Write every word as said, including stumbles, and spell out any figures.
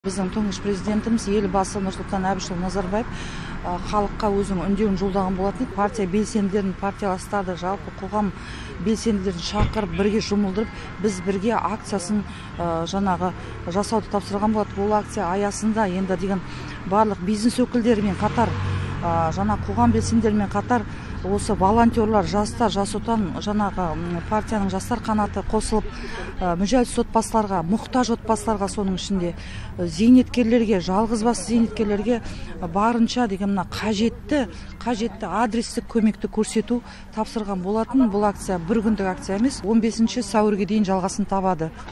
Біздің тұңғыш президентіміз елбасы Нұрсұлтан Әбішұлы Назарбаев халыққа өзінің үндеуін жолдаған болатын. Партия белсенділерін, партияластарды, жалпы қоғам белсенділерін шақырып, бірге жұмылдырып, біз бірге акциясын жаңағы жасауды тапсырған болады. Бұл акция аясында енді деген барлық бизнес өкілдерімен қатар, жаңа қоғам белсенділерімен қатар осы волонтерлар, жастар, жас отан, жаңағы партияның жастар қанаты қосылып, мүжәлсіз отбасыларға, мұқтаж отбасыларға, соның ішінде зейнеткерлерге, жалғызбасты зейнеткерлерге барынша деген мына қажетті, қажетті адрестік көмекті көрсету тапсырған болатын. Бұл акция бір күндік акция емес, он бесінші сәуірге дейін жалғасын табады.